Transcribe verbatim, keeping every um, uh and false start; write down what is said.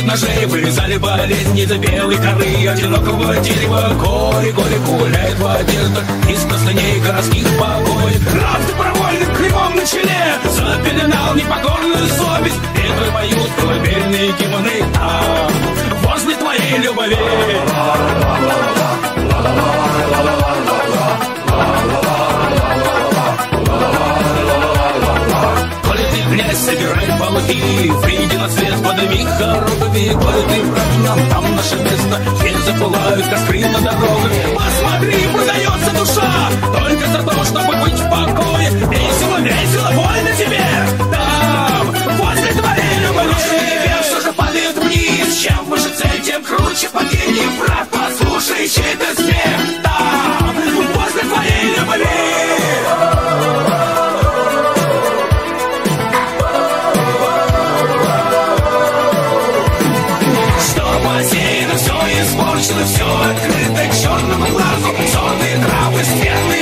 ножей вырезали болезни за белой коры одинокого дерева. Горе, горе гуляет в одеждах из простыней городских покоев. Раб с добровольным клеймом на челе запеленал непокорную совесть. Ветры поют колыбельные гимны там, возле твоей любови. Собирай полки, выйди на свет, подними хоругви. Коли ты враг, там наше место, здесь запылают костры на дорогах. Посмотри, продается душа, только за то, чтобы быть в покое. Весело, весело, больно тебе, там, возле твоей любови. Тебе все же падает вниз, чем выше цель, тем круче падение. Враг, послушай, чей-то смех, там, возле твоей любови. Все испорчено, все открыто к черному глазу. Сонные травы, стены